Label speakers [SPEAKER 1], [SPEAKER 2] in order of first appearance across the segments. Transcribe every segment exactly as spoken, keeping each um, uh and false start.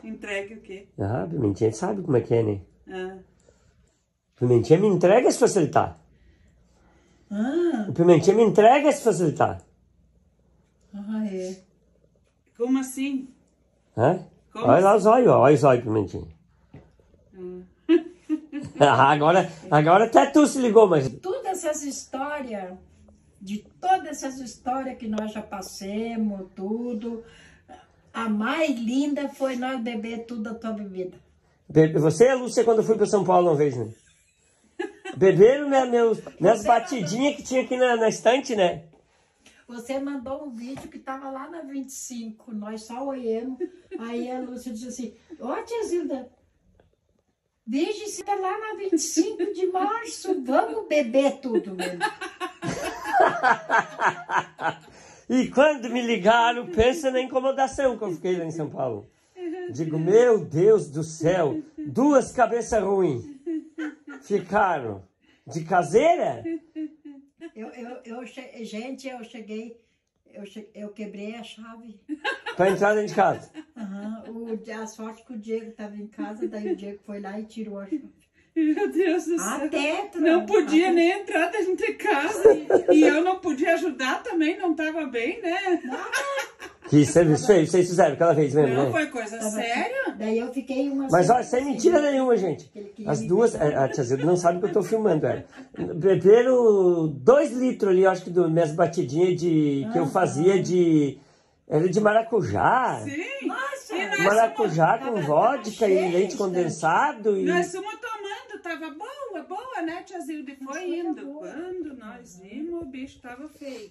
[SPEAKER 1] Entregue o quê?
[SPEAKER 2] Ah, Pimentinha sabe como é que é, né?
[SPEAKER 1] Ah.
[SPEAKER 2] Pimentinha me entrega se facilitar.
[SPEAKER 1] Ah.
[SPEAKER 2] O Pimentinha me entrega se facilitar.
[SPEAKER 1] Ah, é. Como assim?
[SPEAKER 2] Hã?
[SPEAKER 1] Como
[SPEAKER 2] Olha lá
[SPEAKER 1] assim?
[SPEAKER 2] os olhos, ó. Olha os olhos, Pimentinha. Ah, agora, agora até tu se ligou, mas...
[SPEAKER 3] Todas essas histórias, de todas essas histórias que nós já passamos, tudo, a mais linda foi nós beber tudo da tua bebida.
[SPEAKER 2] Be- Você e a Lúcia, quando eu fui para São Paulo uma vez, né? Beberam minha, meus, minhas
[SPEAKER 3] Você
[SPEAKER 2] batidinhas que tinha aqui na, na estante, né?
[SPEAKER 3] Você mandou um vídeo que tava lá na vinte e cinco, nós só olhamos. Aí a Lúcia disse assim, ó tia Zilda, veja se tá lá na vinte e cinco de março, vamos beber tudo mesmo.
[SPEAKER 2] E quando me ligaram, pensa na incomodação que eu fiquei lá em São Paulo. Digo, meu Deus do céu, duas cabeças ruins ficaram de caseira?
[SPEAKER 3] Eu, eu, eu che... Gente, eu cheguei, eu, che... eu quebrei a chave.
[SPEAKER 2] Para entrar dentro de casa.
[SPEAKER 3] Uhum. O... A sorte que o Diego estava em casa, daí o Diego foi lá e tirou a chave.
[SPEAKER 1] Meu Deus do céu.
[SPEAKER 3] Até,
[SPEAKER 1] não podia
[SPEAKER 3] até...
[SPEAKER 1] nem entrar dentro de casa. E, e eu não podia ajudar também, não estava bem, né?
[SPEAKER 2] Que serviço feio vocês fizeram aquela vez mesmo,
[SPEAKER 1] Não,
[SPEAKER 2] né?
[SPEAKER 1] foi coisa
[SPEAKER 3] Tava...
[SPEAKER 1] séria.
[SPEAKER 3] Daí eu fiquei uma...
[SPEAKER 2] Mas olha, sem mentira nenhuma, gente. As duas, a tia Zilda não sabe que eu tô filmando ela. Beberam dois litros ali, eu acho que das minhas batidinhas de, que eu fazia de... Era de maracujá.
[SPEAKER 1] Sim.
[SPEAKER 3] Nossa,
[SPEAKER 1] E nós
[SPEAKER 2] Maracujá
[SPEAKER 3] fomos-
[SPEAKER 2] com
[SPEAKER 3] tava-
[SPEAKER 2] vodka
[SPEAKER 3] tava
[SPEAKER 2] e
[SPEAKER 3] cheio
[SPEAKER 2] leite
[SPEAKER 3] de
[SPEAKER 2] condensado. E...
[SPEAKER 1] Nós fomos tomando, tava boa, boa, né, tia Zilda? E foi
[SPEAKER 3] Mas
[SPEAKER 1] indo.
[SPEAKER 3] boa.
[SPEAKER 1] Quando nós vimos, o bicho tava feio.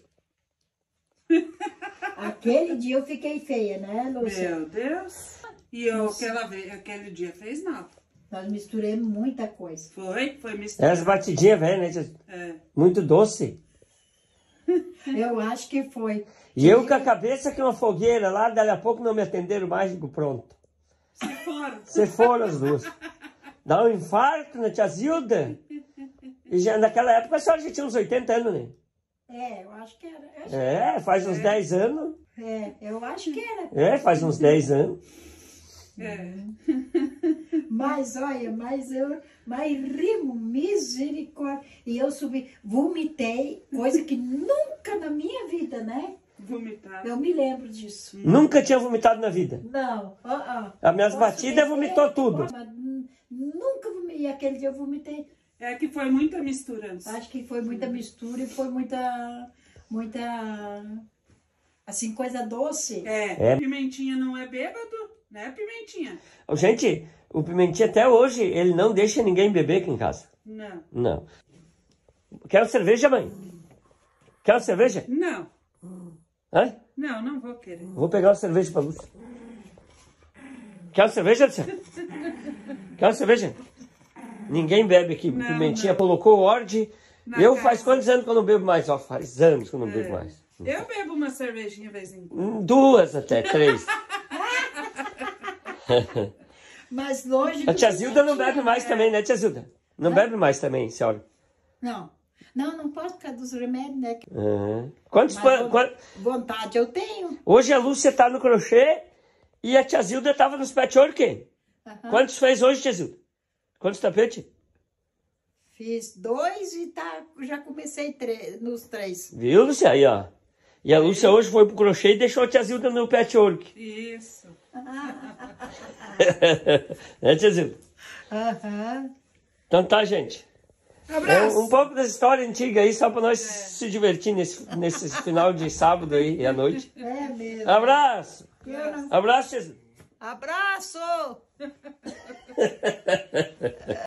[SPEAKER 3] Aquele dia eu fiquei feia, né, Lúcia?
[SPEAKER 1] Meu Deus. E eu, aquela vez, aquele dia fez mal.
[SPEAKER 3] Nós misturamos muita coisa.
[SPEAKER 1] Foi, foi
[SPEAKER 2] As
[SPEAKER 1] misturado.
[SPEAKER 2] batidinhas, velho, né? tia?
[SPEAKER 1] É.
[SPEAKER 2] Muito doce.
[SPEAKER 3] Eu acho que foi.
[SPEAKER 2] E eu com a cabeça que uma fogueira lá, dali a pouco não me atenderam mais, digo, pronto.
[SPEAKER 1] Se foram.
[SPEAKER 2] Você foram as duas. Dá um infarto na tia Zilda. E já, naquela época a senhora já tinha uns oitenta anos, né?
[SPEAKER 3] É, eu acho que era. eu acho-
[SPEAKER 2] É, faz uns dez anos.
[SPEAKER 3] É, eu acho que era.
[SPEAKER 2] É, faz uns dez anos.
[SPEAKER 1] É.
[SPEAKER 3] Mas olha, mas eu mas rimo, misericórdia. E eu subi, vomitei, coisa que nunca na minha vida, né?
[SPEAKER 1] Vomitado.
[SPEAKER 3] Eu me lembro disso.
[SPEAKER 2] Nunca tinha vomitado na vida.
[SPEAKER 3] Não, ó, ó.
[SPEAKER 2] As minhas
[SPEAKER 3] Posso
[SPEAKER 2] batidas
[SPEAKER 3] beber,
[SPEAKER 2] vomitou tudo.
[SPEAKER 3] mas n- nunca vomitei. E aquele dia eu vomitei.
[SPEAKER 1] É que foi muita misturança.
[SPEAKER 3] Acho que foi muita mistura e foi muita, muita, assim, coisa doce.
[SPEAKER 1] É.
[SPEAKER 2] É.
[SPEAKER 1] Pimentinha não é bêbado, né, Pimentinha?
[SPEAKER 2] Ô, gente, o Pimentinha até hoje, ele não deixa ninguém beber aqui em casa.
[SPEAKER 1] Não.
[SPEAKER 2] Não. Quer uma cerveja, mãe? Quer uma cerveja?
[SPEAKER 1] Não.
[SPEAKER 2] Hã?
[SPEAKER 1] Não, não vou querer.
[SPEAKER 2] Vou pegar uma cerveja pra Lúcia. Quer uma cerveja, Lúcia? Quer uma cerveja? Ninguém bebe aqui.
[SPEAKER 1] Não,
[SPEAKER 2] Pimentinha
[SPEAKER 1] não.
[SPEAKER 2] colocou ordem.
[SPEAKER 1] Na
[SPEAKER 2] Eu
[SPEAKER 1] casa.
[SPEAKER 2] faz quantos anos que eu não bebo mais? Ó, faz anos que eu não bebo mais.
[SPEAKER 1] Eu bebo uma cervejinha de vez em quando.
[SPEAKER 2] Hum, Duas até, três.
[SPEAKER 3] Mas longe...
[SPEAKER 2] A tia
[SPEAKER 3] do
[SPEAKER 2] Zilda não
[SPEAKER 3] Pimentinha.
[SPEAKER 2] bebe mais também, né, tia Zilda? Não bebe mais também, senhora.
[SPEAKER 3] Não, não, não posso por causa dos remédios, né?
[SPEAKER 2] Uhum. Quantos
[SPEAKER 3] Mas
[SPEAKER 2] pan-
[SPEAKER 3] von-
[SPEAKER 2] quan-
[SPEAKER 3] vontade eu tenho.
[SPEAKER 2] Hoje a Lúcia tá no crochê e a tia Zilda tava nos patchwork.
[SPEAKER 3] Aham.
[SPEAKER 2] Quantos fez hoje, tia Zilda? Quantos tapetes?
[SPEAKER 3] Fiz dois e tá, já comecei três, nos três.
[SPEAKER 2] Viu, Lúcia? Aí, ó. E a Lúcia hoje foi pro crochê e deixou a tia Zilda no patchwork.
[SPEAKER 1] Isso.
[SPEAKER 2] Né, tia Zilda?
[SPEAKER 3] Aham.
[SPEAKER 2] Então tá, gente. É
[SPEAKER 1] Abraço.
[SPEAKER 2] um, um pouco da história antiga aí, só pra nós se divertir nesse, nesse final de sábado aí e à noite.
[SPEAKER 3] É mesmo.
[SPEAKER 2] Abraço!
[SPEAKER 3] Eu não-
[SPEAKER 2] Abraço, tia Zilda.
[SPEAKER 3] Abraço!